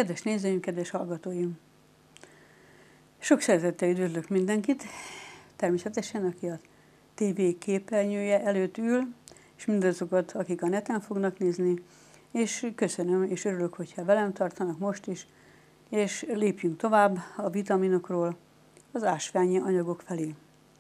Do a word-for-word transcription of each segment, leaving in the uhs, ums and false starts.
Kedves nézőim, kedves hallgatóim! Sok szeretettel üdvözlök mindenkit, természetesen, aki a té vé képernyője előtt ül, és mindazokat, akik a neten fognak nézni, és köszönöm, és örülök, hogyha velem tartanak most is, és lépjünk tovább a vitaminokról az ásványi anyagok felé.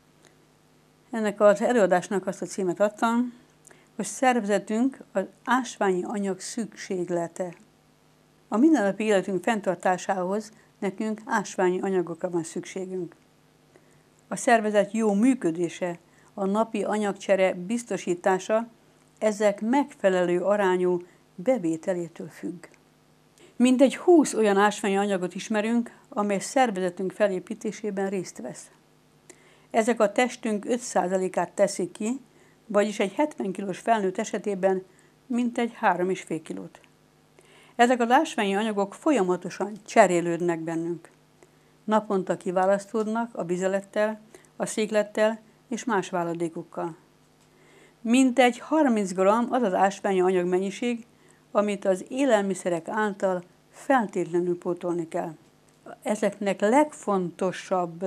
Ennek az előadásnak azt a címet adtam, hogy szervezetünk az ásványi anyag szükséglete. A mindennapi életünk fenntartásához nekünk ásványi anyagokra van szükségünk. A szervezet jó működése, a napi anyagcsere biztosítása ezek megfelelő arányú bevételétől függ. Mintegy húsz olyan ásványi anyagot ismerünk, amely szervezetünk felépítésében részt vesz. Ezek a testünk öt százalékát teszik ki, vagyis egy hetven kilós felnőtt esetében mintegy három egész öt kilót. Ezek az ásványi anyagok folyamatosan cserélődnek bennünk. Naponta kiválasztódnak a vizelettel, a széklettel és más váladékokkal. Mintegy harminc gramm az az ásványi anyag mennyiség, amit az élelmiszerek által feltétlenül pótolni kell. Ezeknek legfontosabb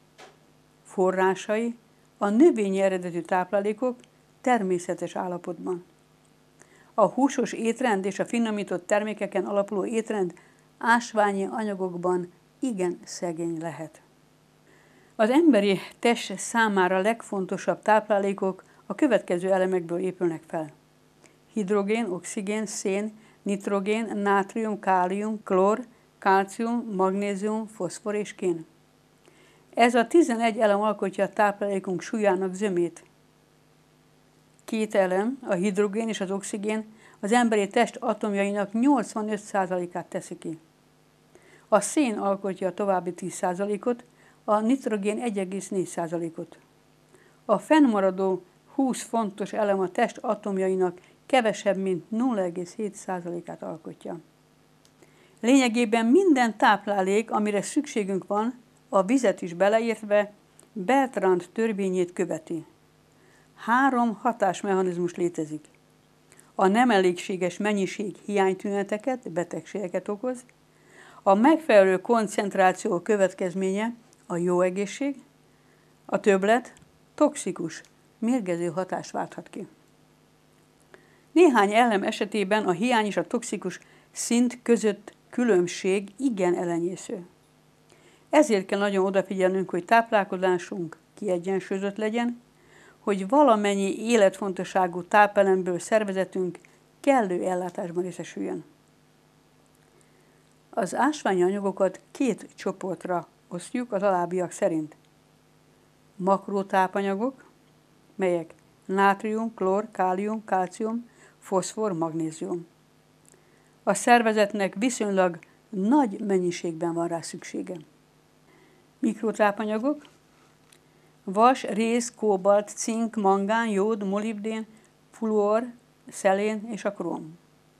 forrásai a növényi eredetű táplálékok természetes állapotban. A húsos étrend és a finomított termékeken alapuló étrend ásványi anyagokban igen szegény lehet. Az emberi test számára legfontosabb táplálékok a következő elemekből épülnek fel: hidrogén, oxigén, szén, nitrogén, nátrium, kálium, klór, kalcium, magnézium, foszfor és kén. Ez a tizenegy elem alkotja a táplálékunk súlyának zömét. Két elem, a hidrogén és az oxigén az emberi test atomjainak nyolcvanöt százalékát teszi ki. A szén alkotja a további tíz százalékot, a nitrogén egy egész négy százalékot. A fennmaradó húsz fontos elem a test atomjainak kevesebb, mint nulla egész hét százalékát alkotja. Lényegében minden táplálék, amire szükségünk van, a vizet is beleértve, Bertrand törvényét követi. Három hatásmechanizmus létezik. A nem elégséges mennyiség hiánytüneteket, betegségeket okoz, a megfelelő koncentráció következménye a jó egészség, a többlet toxikus, mérgező hatást válthat ki. Néhány elem esetében a hiány és a toxikus szint között különbség igen elenyésző. Ezért kell nagyon odafigyelnünk, hogy táplálkozásunk kiegyensúlyozott legyen, hogy valamennyi életfontosságú tápelemből szervezetünk kellő ellátásban részesüljön. Az ásványi anyagokat két csoportra osztjuk az alábbiak szerint. Makrótápanyagok, melyek nátrium, klór, kálium, kalcium, foszfor, magnézium. A szervezetnek viszonylag nagy mennyiségben van rá szüksége. Mikrotápanyagok, vas, réz, kóbalt, cink, mangán, jód, molibdén, fluor, szelén és a króm.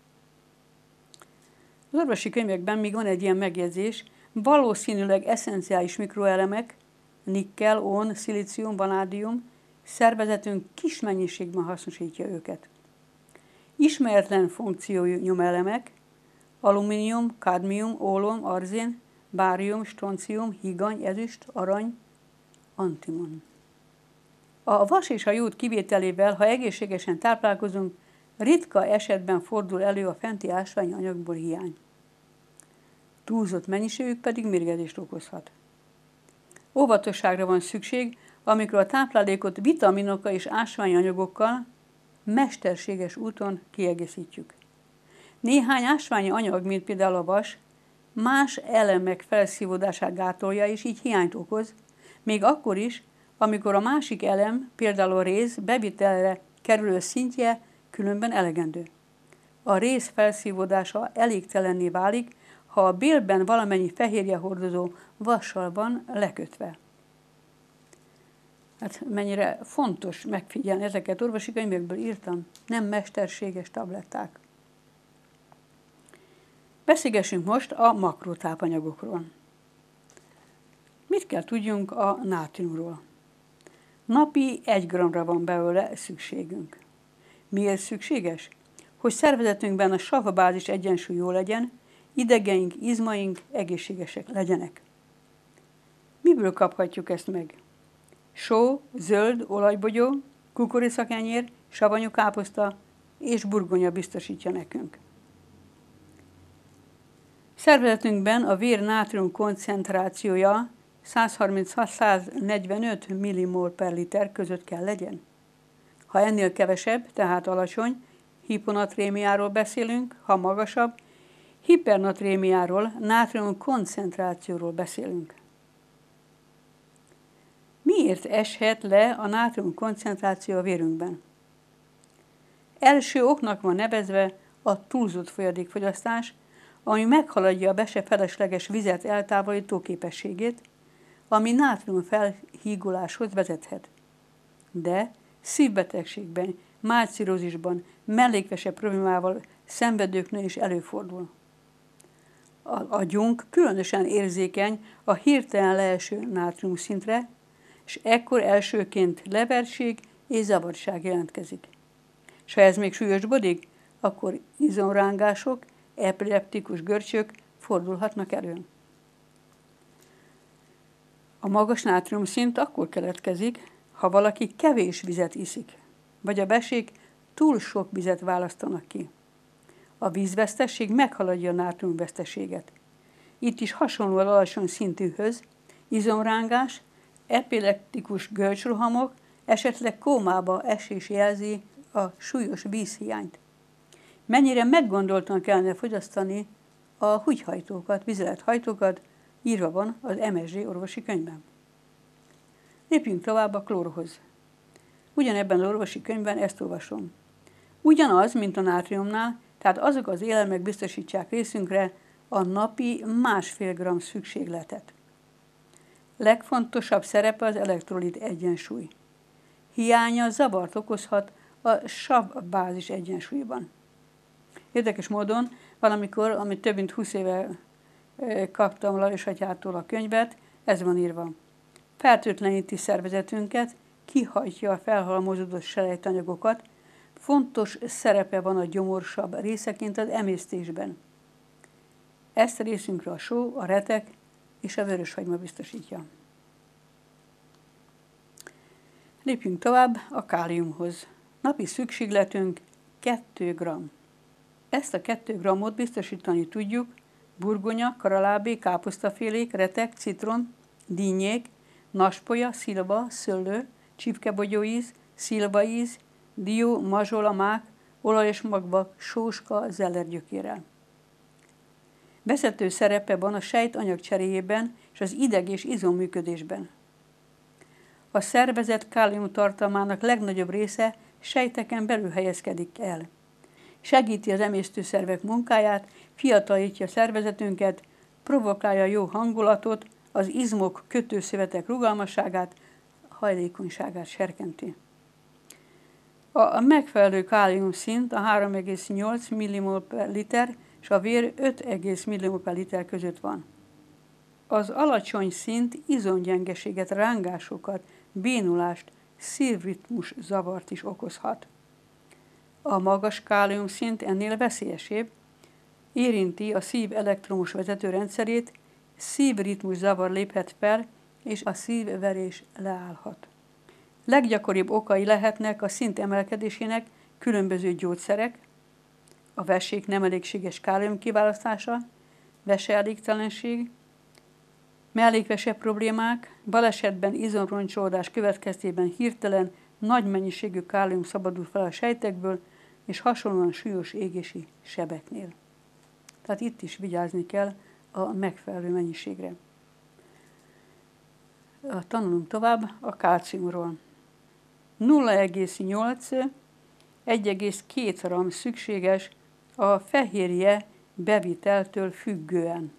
Az orvosi könyvekben még van egy ilyen megjegyzés: valószínűleg eszenciális mikroelemek, nikkel, ón, szilícium, vanádium, szervezetünk kis mennyiségben hasznosítja őket. Ismeretlen funkciójú nyomelemek, alumínium, kadmium, ólom, arzén, bárium, stroncium, higany, ezüst, arany, antimon. A vas és a jód kivételével, ha egészségesen táplálkozunk, ritka esetben fordul elő a fenti ásványi anyagból hiány. Túlzott mennyiségük pedig mérgezést okozhat. Óvatosságra van szükség, amikor a táplálékot vitaminokkal és ásványi anyagokkal mesterséges úton kiegészítjük. Néhány ásványi anyag, mint például a vas, más elemek felszívódását gátolja és így hiányt okoz, még akkor is, amikor a másik elem, például a réz bevitelre kerülő szintje különben elegendő. A réz felszívódása elégtelenné válik, ha a bélben valamennyi fehérje hordozó vassal van lekötve. Hát mennyire fontos megfigyelni ezeket, orvosi könyvekből írtam, nem mesterséges tabletták. Beszélgessünk most a makrótápanyagokról. Mit kell tudjunk a nátriumról? Napi egy grammra van belőle szükségünk. Miért szükséges? Hogy szervezetünkben a savabázis egyensúly jó legyen, idegeink, izmaink egészségesek legyenek. Miből kaphatjuk ezt meg? Só, zöld, olajbogyó, kukoricakenyér, savanyú káposzta és burgonya biztosítja nekünk. Szervezetünkben a vér nátrium koncentrációja száz harminchat - száz negyvenöt millimol per liter között kell legyen. Ha ennél kevesebb, tehát alacsony, hiponatrémiáról beszélünk, ha magasabb, hipernatrémiáról, nátrium koncentrációról beszélünk. Miért eshet le a nátrium koncentráció a vérünkben? Első oknak van nevezve a túlzott folyadékfogyasztás, ami meghaladja a be se felesleges vizet eltávolító képességét, ami nátrium felhíguláshoz vezethet. De szívbetegségben, májcirrózisban, mellékvese problémával szenvedőknél is előfordul. Az agyunk különösen érzékeny a hirtelen leeső nátrium szintre, és ekkor elsőként leverség és zavartság jelentkezik. És ha ez még súlyosbodik, akkor izomrángások, epileptikus görcsök fordulhatnak elő. A magas nátriumszint akkor keletkezik, ha valaki kevés vizet iszik, vagy a besék túl sok vizet választanak ki. A vízvesztesség meghaladja a nátriumveszteséget. Itt is hasonló az alacsony szintűhöz, izomrángás, epileptikus görcsrohamok, esetleg kómába esés jelzi a súlyos vízhiányt. Mennyire meggondoltan kellene fogyasztani a húgyhajtókat, vizelethajtókat, írva van az em es dé orvosi könyvben. Lépjünk tovább a klórhoz. Ugyanebben az orvosi könyvben ezt olvasom. Ugyanaz, mint a nátriumnál, tehát azok az élelmek biztosítsák részünkre a napi másfél gram szükségletet. Legfontosabb szerepe az elektrolit egyensúly. Hiánya zavart okozhat a sav-bázis egyensúlyban. Érdekes módon valamikor, amit több mint húsz éve kaptam Lajos atyától a könyvet, ez van írva. Fertőtleníti szervezetünket, kihajtja a felhalmozódott selejtanyagokat, fontos szerepe van a gyomorsabb részeként az emésztésben. Ezt a részünkre a só, a retek és a vöröshagyma biztosítja. Lépjünk tovább a káliumhoz. Napi szükségletünk kettő gramm. Ezt a kettő grammot biztosítani tudjuk burgonya, karalábé, káposztafélék, retek, citrom, dinnyék, naspolya, szilva, szőlő, csipkebogyóíz, szilvaíz, dió, mazsola, mák, olajos magvak, sóska, zellergyökérrel. Vezető szerepe van a sejt anyagcseréjében és az ideg- és izomműködésben. A szervezet kálium tartalmának legnagyobb része sejteken belül helyezkedik el. Segíti az emésztőszervek munkáját, fiatalítja a szervezetünket, provokálja a jó hangulatot, az izmok, kötőszövetek rugalmasságát, hajlékonyságát serkenti. A megfelelő kálium szint a három egész nyolc millimol per liter és a vér öt egész millimol per liter között van. Az alacsony szint izomgyengeséget, rángásokat, bénulást, szívritmus zavart is okozhat. A magas kálium szint ennél veszélyesebb, érinti a szív elektromos vezetőrendszerét, szívritmus zavar léphet fel, és a szívverés leállhat. Leggyakoribb okai lehetnek a szint emelkedésének különböző gyógyszerek, a vesék nem elégséges kálium kiválasztása, veseelégtelenség, mellékvese problémák, balesetben izomroncsolódás következtében hirtelen nagy mennyiségű kálium szabadul fel a sejtekből, és hasonlóan súlyos égési sebeknél. Tehát itt is vigyázni kell a megfelelő mennyiségre. Tanulunk tovább a kálciumról. nulla egész nyolc - egy egész két gramm szükséges a fehérje beviteltől függően.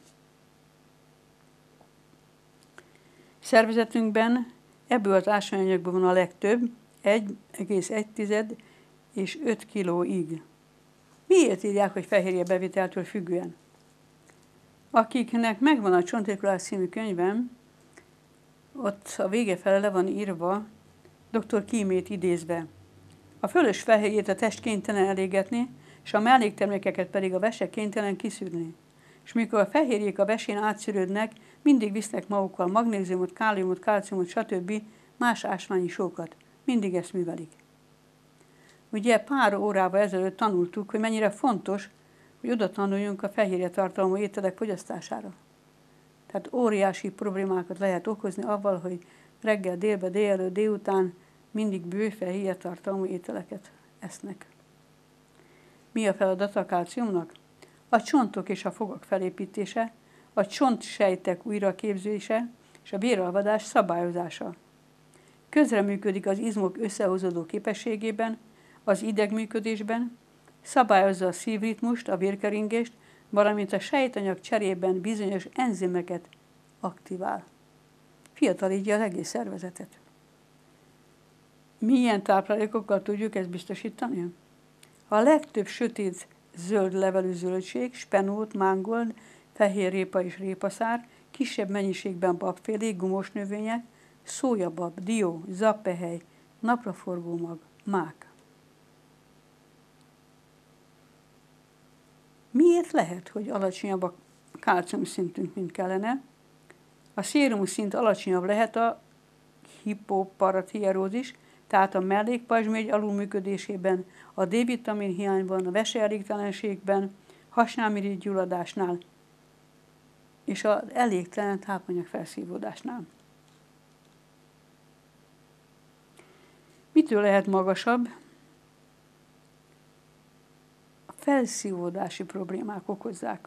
Szervezetünkben ebből az ásványanyagból van a legtöbb, egy egész egy és öt kilóig. Miért írják, hogy fehérje beviteltől függően? Akiknek megvan a Csontérkulás című könyvem, ott a vége fele le van írva, doktor Kímét idézve. A fölös fehérjét a test kénytelen elégetni, és a melléktermékeket pedig a vese kénytelen kiszűrni. és mikor a fehérjék a vesén átszűrődnek, mindig visznek magukkal magnéziumot, káliumot, kalciumot, stb. Más ásványi sókat. Mindig ezt művelik. Ugye pár órával ezelőtt tanultuk, hogy mennyire fontos, hogy oda tanuljunk a fehérje tartalmú ételek fogyasztására. Tehát óriási problémákat lehet okozni avval, hogy reggel, délbe, délelőtt, délután mindig bő fehérje tartalmú ételeket esznek. Mi a feladata a kalciumnak? A csontok és a fogak felépítése, a csontsejtek újraképzése és a véralvadás szabályozása. Közreműködik az izmok összehozódó képességében, az idegműködésben, szabályozza a szívritmust, a vérkeringést, valamint a sejtanyag cserében bizonyos enzimeket aktivál. Fiatalítja az egész szervezetet. Milyen táplálékokkal tudjuk ezt biztosítani? A legtöbb sötét zöld levelű zöldség, spenót, mángold, fehér répa és répaszár, kisebb mennyiségben babfélék, gumos növények, szójabab, dió, zappehely, napraforgó mag, mák. Miért lehet, hogy alacsonyabb a kálcium szintünk, mint kellene? A szérum szint alacsonyabb lehet a hipoparathiarózis, tehát a mellékpajzsmirigy alulműködésében, a D-vitamin hiányban, a veseelégtelenségben, hasnyálmirigy gyulladásnál és az elégtelen tápanyag felszívódásnál. Mitől lehet magasabb? A felszívódási problémák okozzák.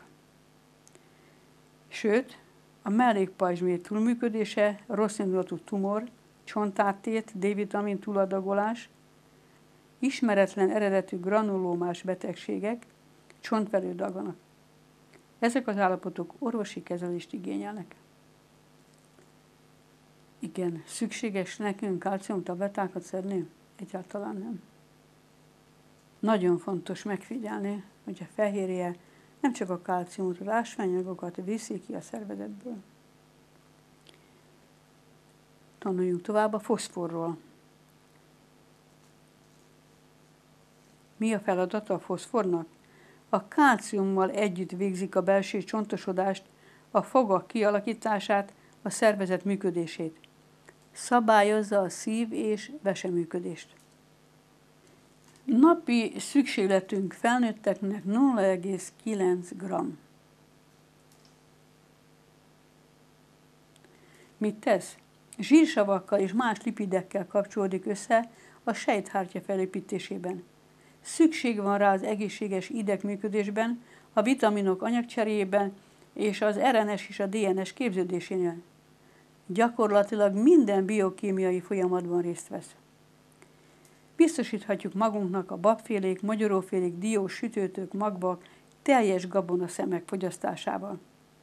Sőt, a mellékpajzsmirigy túlműködése, rossz indulatú tumor, csontáttét, D-vitamin túladagolás, ismeretlen eredetű granulómás betegségek, csontvelő daganak. Ezek az állapotok orvosi kezelést igényelnek. Igen, szükséges nekünk kalciumtablettákat szedni? Egyáltalán nem. Nagyon fontos megfigyelni, hogy a fehérje nem csak a kalciumot, az ásványanyagokat viszi ki a szervezetből. Tanuljunk tovább a foszforról. Mi a feladata a foszfornak? A kálciummal együtt végzik a belső csontosodást, a fogak kialakítását, a szervezet működését. Szabályozza a szív- és veseműködést. Napi szükségletünk felnőtteknek nulla egész kilenc gramm. Mit tesz? Zsírsavakkal és más lipidekkel kapcsolódik össze a sejthártya felépítésében. Szükség van rá az egészséges idegműködésben, a vitaminok anyagcseréjében és az er en es és a dé en es képződésénél. Gyakorlatilag minden biokémiai folyamatban részt vesz. Biztosíthatjuk magunknak a babfélék, magyarófélék, diós, sütőtők, magvak, teljes gabonaszemek fogyasztásával.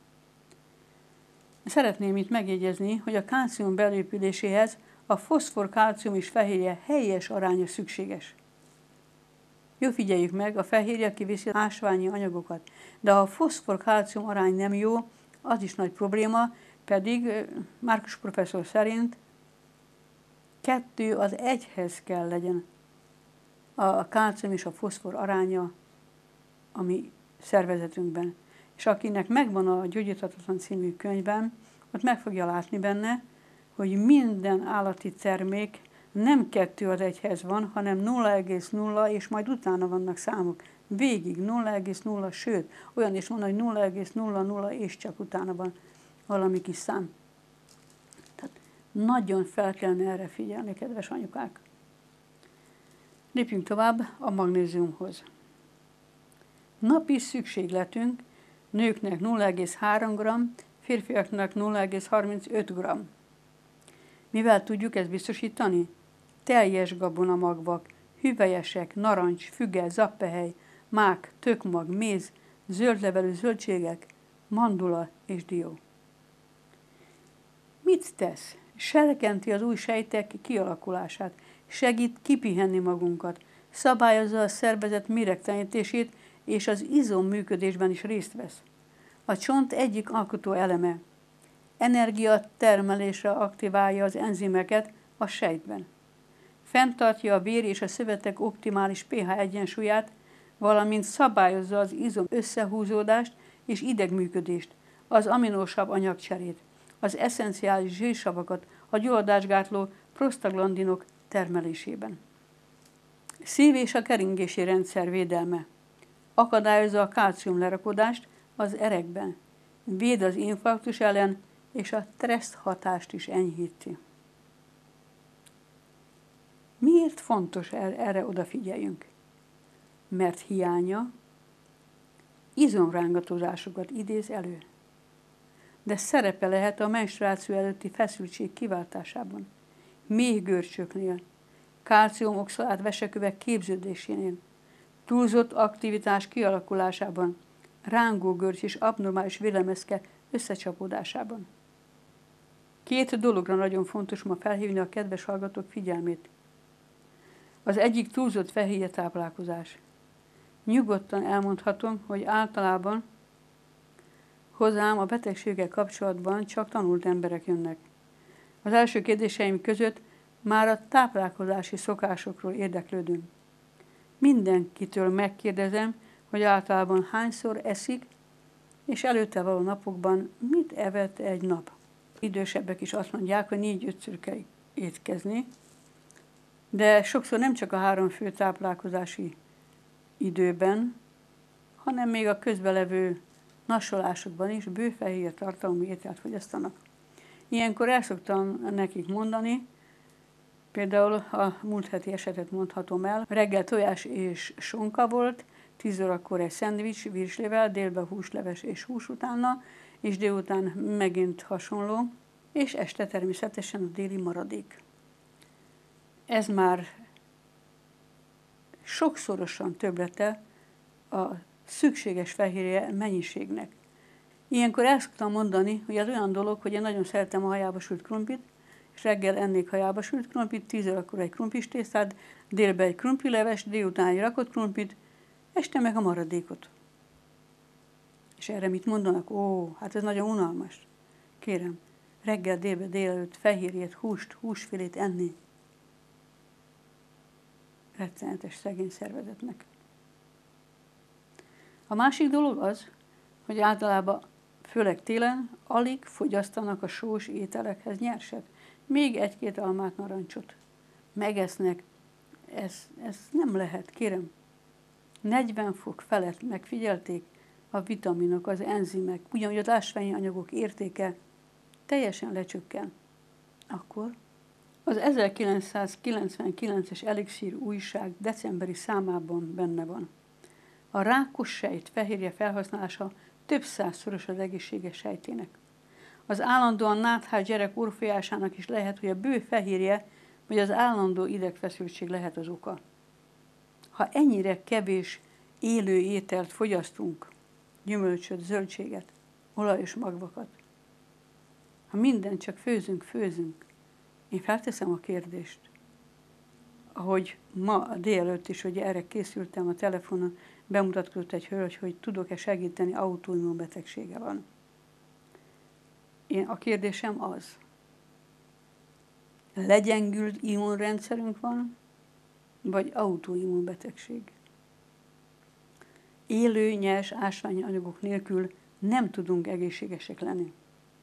Szeretném itt megjegyezni, hogy a kálcium belépüléséhez a foszfor, kálcium és fehérje helyes aránya szükséges. Jó, figyeljük meg, a fehérje kiviszi az ásványi anyagokat, de ha a foszfor-kálcium arány nem jó, az is nagy probléma, pedig Márkus professzor szerint kettő az egyhez kell legyen a kálcium és a foszfor aránya a mi szervezetünkben. És akinek megvan a Gyógyíthatatlan című könyvben, ott meg fogja látni benne, hogy minden állati termék nem kettő az egyhez van, hanem nulla egész nulla, és majd utána vannak számok. Végig nulla egész nulla, sőt, olyan is van, hogy nulla egész nulla nulla, és csak utána van valami kis szám. Tehát nagyon fel kellene erre figyelni, kedves anyukák. Lépjünk tovább a magnéziumhoz. Napi szükségletünk nőknek nulla egész három gramm, férfiaknak nulla egész harmincöt gramm. Mivel tudjuk ezt biztosítani? Teljes gabonamagvak, hüvelyesek, narancs, füge, zappehely, mák, tökmag, méz, zöldlevelű zöldségek, mandula és dió. Mit tesz? Serkenti az új sejtek kialakulását, segít kipihenni magunkat, szabályozza a szervezet méregtelenítését, és az izom működésben is részt vesz. A csont egyik alkotó eleme. Energiatermelésre aktiválja az enzimeket a sejtben. Fenntartja a vér és a szövetek optimális pH egyensúlyát, valamint szabályozza az izom összehúzódást és idegműködést, az aminósav anyagcserét, az eszenciális zsírsavakat a gyulladásgátló prostaglandinok termelésében. Szív- és a keringési rendszer védelme. Akadályozza a kálcium lerakodást az erekben, véd az infarktus ellen, és a stressz hatást is enyhíti. Miért fontos erre odafigyeljünk? Mert hiánya izomrángatozásokat idéz elő. De szerepe lehet a menstruáció előtti feszültség kiváltásában, mély görcsöknél, kálciumoxalát vesekövek képződésénél, túlzott aktivitás kialakulásában, rángógörcs és abnormális vélemezke összecsapódásában. Két dologra nagyon fontos ma felhívni a kedves hallgatók figyelmét. Az egyik túlzott fehérje táplálkozás. Nyugodtan elmondhatom, hogy általában hozzám a betegséggel kapcsolatban csak tanult emberek jönnek. Az első kérdéseim között már a táplálkozási szokásokról érdeklődöm. Mindenkitől megkérdezem, hogy általában hányszor eszik, és előtte való napokban mit evett egy nap. Idősebbek is azt mondják, hogy négy-ötször kell étkezni, de sokszor nem csak a három fő táplálkozási időben, hanem még a közbelevő nasolásokban is bőfehérje tartalmú ételt fogyasztanak. Ilyenkor el szoktam nekik mondani, például a múlt heti esetet mondhatom el, reggel tojás és sonka volt, tíz órakor egy szendvics virslivel, délben húsleves és hús utána, és délután megint hasonló, és este természetesen a déli maradék. Ez már sokszorosan többlete a szükséges fehérje mennyiségnek. Ilyenkor el szoktam mondani, hogy ez olyan dolog, hogy én nagyon szeretem a hajába sült krumplit, és reggel ennék hajába sült krumplit, tíz órakor egy krumplis tésztát, délben egy krumplileves, délután egy rakott krumplit, este meg a maradékot. És erre mit mondanak? Ó, hát ez nagyon unalmas. Kérem, reggel, délben, délelőtt fehérjét, húst, húsfilét enni. Rettenetes szegény szervezetnek. A másik dolog az, hogy általában, főleg télen, alig fogyasztanak a sós ételekhez nyerset. Még egy-két almát, narancsot megesznek. Ez, ez nem lehet, kérem. negyven fok felett megfigyelték a vitaminok, az enzimek, ugyanúgy az ásványi anyagok értéke teljesen lecsökken. Akkor az ezerkilencszázkilencvenkilences Elixír újság decemberi számában benne van. A rákos sejt fehérje felhasználása több százszoros az egészséges sejtének. Az állandóan náthás gyerek orfolyásának is lehet, hogy a bő fehérje vagy az állandó idegfeszültség lehet az oka. Ha ennyire kevés élő ételt fogyasztunk, gyümölcsöt, zöldséget, olajos magvakat, ha mindent csak főzünk, főzünk, én felteszem a kérdést, ahogy ma délelőtt is, hogy erre készültem a telefonon, bemutatkozott egy hölgy, hogy tudok-e segíteni, autoimmunbetegsége van. Én, a kérdésem az, legyengült immunrendszerünk van, vagy autoimmunbetegség? Élő, nyers ásványi anyagok nélkül nem tudunk egészségesek lenni.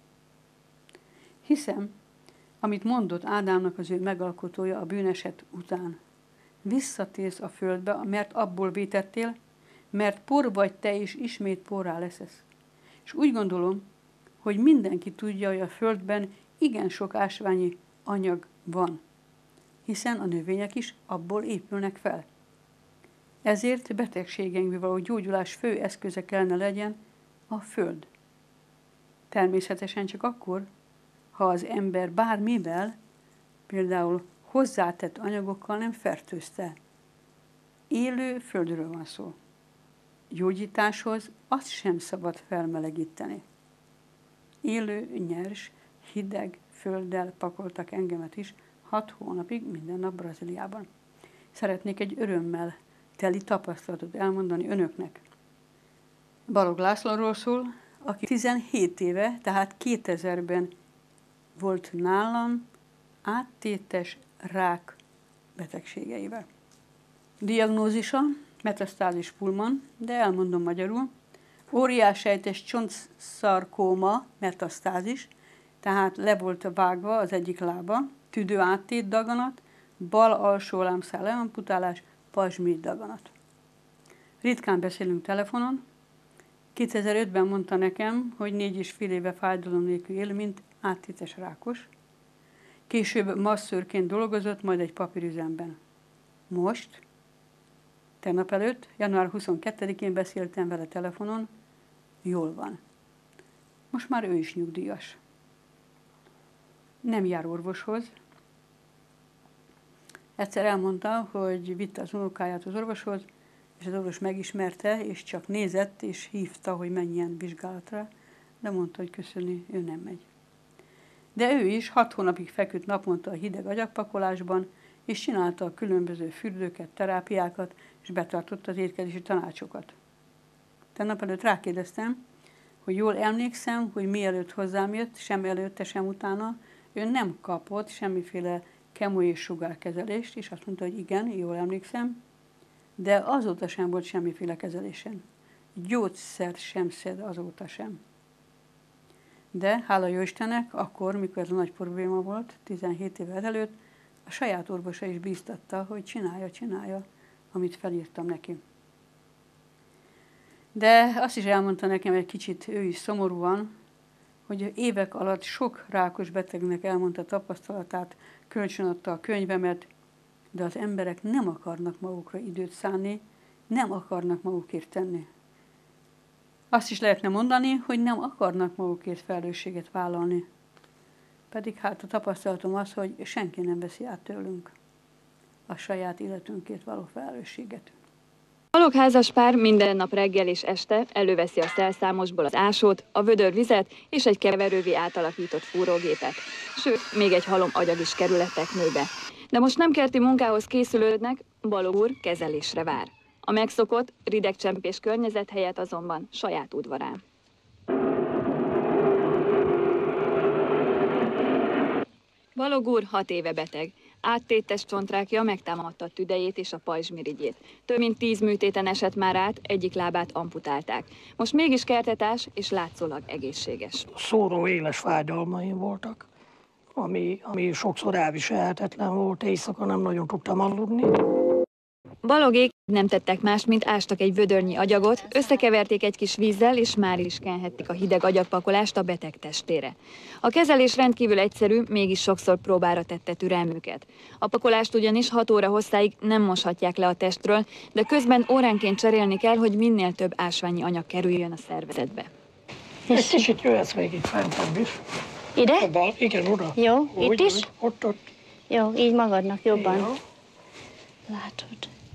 Hiszem, amit mondott Ádámnak az ő megalkotója a bűneset után. Visszatérsz a földbe, mert abból vétettél, mert por vagy te, és ismét porrá leszesz. És úgy gondolom, hogy mindenki tudja, hogy a földben igen sok ásványi anyag van, hiszen a növények is abból épülnek fel. Ezért betegségeinkből való gyógyulás fő eszköze kellene legyen a föld. Természetesen csak akkor, ha az ember bármivel, például hozzátett anyagokkal nem fertőzte. Élő földről van szó. Gyógyításhoz azt sem szabad felmelegíteni. Élő, nyers, hideg földdel pakoltak engemet is hat hónapig minden nap Brazíliában. Szeretnék egy örömmel teli tapasztalatot elmondani önöknek. Balogh Lászlóról szól, aki tizenhét éve, tehát kétezerben volt nálam áttétes rák betegségeivel. Diagnózisa, metasztázis pulmon, de elmondom magyarul, óriássejtes csontszarkóma metasztázis, tehát le volt vágva az egyik lába, tüdő áttét daganat, bal alsó lábszál leamputálás, pazsmirigy daganat. Ritkán beszélünk telefonon. kétezer-ötben mondta nekem, hogy négy és fél éve fájdalom nélkül él, mint áttétes rákos. Később masszőrként dolgozott, majd egy papírüzemben. Most, tegnap előtt, január huszonkettedikén beszéltem vele telefonon, jól van. Most már ő is nyugdíjas. Nem jár orvoshoz. Egyszer elmondta, hogy vitte az unokáját az orvoshoz, és az orvos megismerte, és csak nézett, és hívta, hogy menjen vizsgálatra, de mondta, hogy köszöni, ő nem megy. De ő is hat hónapig feküdt naponta a hideg agyagpakolásban, és csinálta a különböző fürdőket, terápiákat, és betartotta az étkezési tanácsokat. Tegnap előtt rákérdeztem, hogy jól emlékszem, hogy mielőtt hozzám jött, sem előtte, sem utána, ő nem kapott semmiféle kemo- és sugárkezelést, és azt mondta, hogy igen, jól emlékszem, de azóta sem volt semmiféle kezelésen. Gyógyszert sem szed azóta sem. De hála jó Istennek, akkor, mikor ez a nagy probléma volt, tizenhét évvel előtt, a saját orvosa is bíztatta, hogy csinálja, csinálja, amit felírtam neki. De azt is elmondta nekem egy kicsit ő is szomorúan, hogy évek alatt sok rákos betegnek elmondta tapasztalatát, kölcsönadta a könyvemet, de az emberek nem akarnak magukra időt szánni, nem akarnak magukért tenni. Azt is lehetne mondani, hogy nem akarnak magukért felelősséget vállalni. Pedig hát a tapasztalatom az, hogy senki nem veszi át tőlünk a saját életünkért való felelősséget. A Balogh házaspár minden nap reggel és este előveszi a szelszámosból az ásót, a vödör vizet és egy keverővé átalakított fúrógépet. Sőt, még egy halom agyag is kerül a teknőbe. De most nem kerti munkához készülődnek, Balogh úr kezelésre vár. A megszokott, ridegcsempés környezet helyett azonban saját udvarán. Balogh úr hat éve beteg. Áttétes csontrákja megtámadta a tüdejét és a pajzsmirigyét. Több mint tíz műtéten esett már át, egyik lábát amputálták. Most mégis kertetás és látszólag egészséges. Szóró éles fájdalmaim voltak, ami, ami sokszor elviselhetetlen volt, éjszaka nem nagyon tudtam aludni. Baloghék nem tettek más, mint ástak egy vödörnyi agyagot, összekeverték egy kis vízzel, és már is kenhették a hideg agyagpakolást a beteg testére. A kezelés rendkívül egyszerű, mégis sokszor próbára tette türelmüket. A pakolást ugyanis hat óra hosszáig nem moshatják le a testről, de közben óránként cserélni kell, hogy minél több ásványi anyag kerüljön a szervezetbe. Egy kicsit jöhetsz még itt fentebb is. Ide? Abba, igen, oda. Jó, úgy, itt is? Úgy, ott, ott. Jó, így magadnak jobban. Jó. Látod.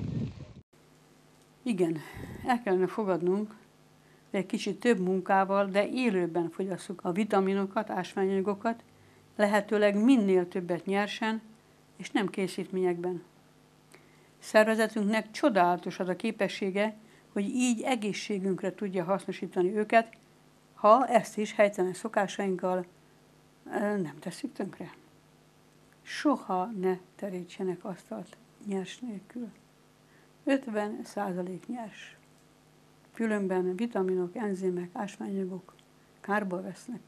Igen, el kellene fogadnunk, hogy egy kicsit több munkával, de élőben fogyasszuk a vitaminokat, ásványanyagokat, lehetőleg minél többet nyersen, és nem készítményekben. Szervezetünknek csodálatos az a képessége, hogy így egészségünkre tudja hasznosítani őket, ha ezt is helytelen szokásainkkal nem tesszük tönkre. Soha ne terítsenek asztalt nyers nélkül. ötven százalék nyers. Különben vitaminok, enzimek, ásványanyagok kárba vesznek.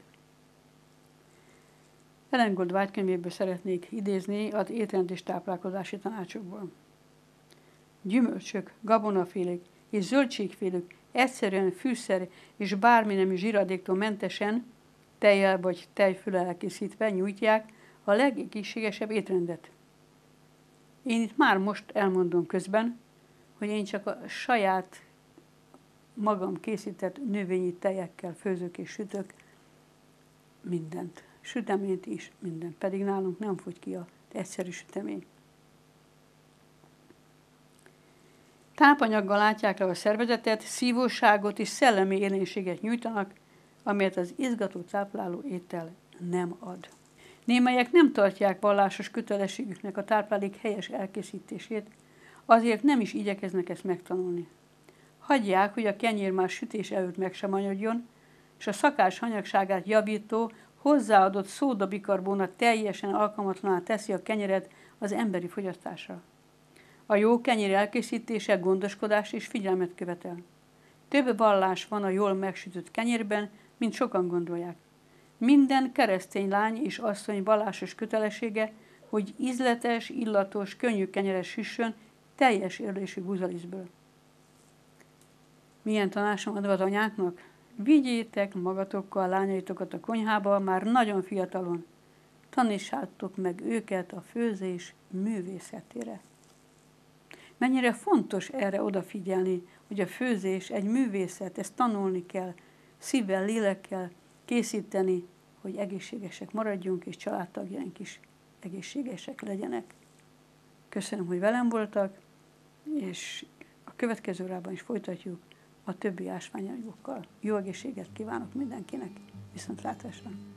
Ellen Gold White könyvéből szeretnék idézni az étrend és táplálkozási tanácsokból. Gyümölcsök, gabonafélék és zöldségfélük egyszerűen fűszer és bármi nemű zsíradéktól mentesen, tejjel vagy tejfüllel elkészítve nyújtják a legegészségesebb étrendet. Én itt már most elmondom közben, hogy én csak a saját magam készített növényi tejekkel főzök és sütök mindent. Süteményt is, mindent. Pedig nálunk nem fogy ki az egyszerű sütemény. Tápanyaggal látják le a szervezetet, szívóságot és szellemi élénséget nyújtanak, amelyet az izgató tápláló étel nem ad. Némelyek nem tartják vallásos kötelességüknek a táplálék helyes elkészítését, azért nem is igyekeznek ezt megtanulni. Hagyják, hogy a kenyér már sütés előtt meg sem anyodjon, és a szakás hanyagságát javító, hozzáadott szódabikarbónat teljesen alkalmatlaná teszi a kenyeret az emberi fogyasztásra. A jó kenyér elkészítése gondoskodást és figyelmet követel. Több vallás van a jól megsütött kenyérben, mint sokan gondolják. Minden keresztény lány és asszony vallásos kötelessége, hogy ízletes, illatos, könnyű kenyeret süssön teljes érlésű buzalisztből. Milyen tanácsom adva az anyáknak? Vigyétek magatokkal lányaitokat a konyhába már nagyon fiatalon. Tanítsátok meg őket a főzés művészetére. Mennyire fontos erre odafigyelni, hogy a főzés egy művészet, ezt tanulni kell, szívvel, lélekkel készíteni, hogy egészségesek maradjunk, és családtagjaink is egészségesek legyenek. Köszönöm, hogy velem voltak, és a következő órában is folytatjuk a többi ásványanyagokkal. Jó egészséget kívánok mindenkinek, viszontlátásra!